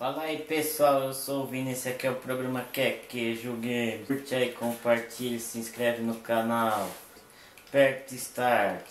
Fala aí pessoal, eu sou o Vini, esse aqui é o programa Que é Queijo Games. Curte aí, compartilha, se inscreve no canal. Aperte Start.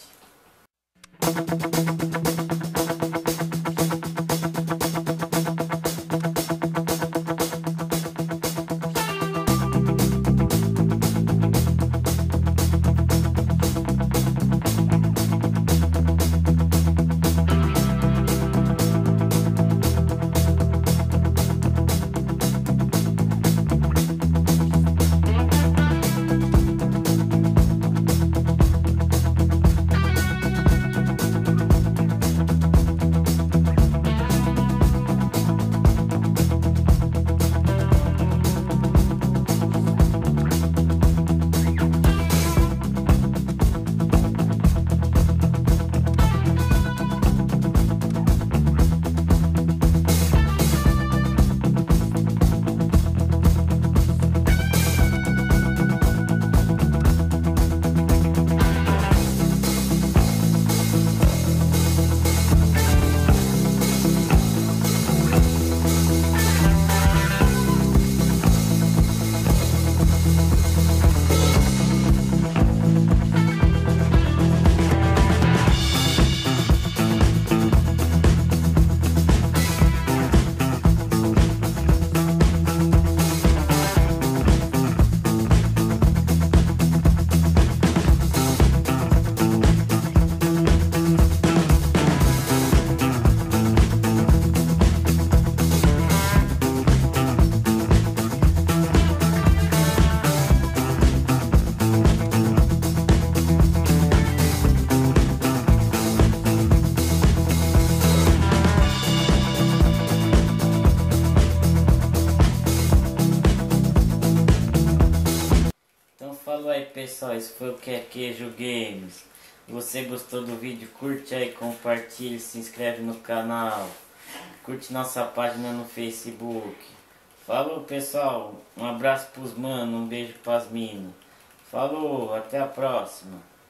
Então falou aí pessoal, esse foi o Que é Queijo Games. Se você gostou do vídeo, curte aí, compartilha, se inscreve no canal. Curte nossa página no Facebook. Falou pessoal, um abraço pros manos, um beijo pras minas. Falou, até a próxima.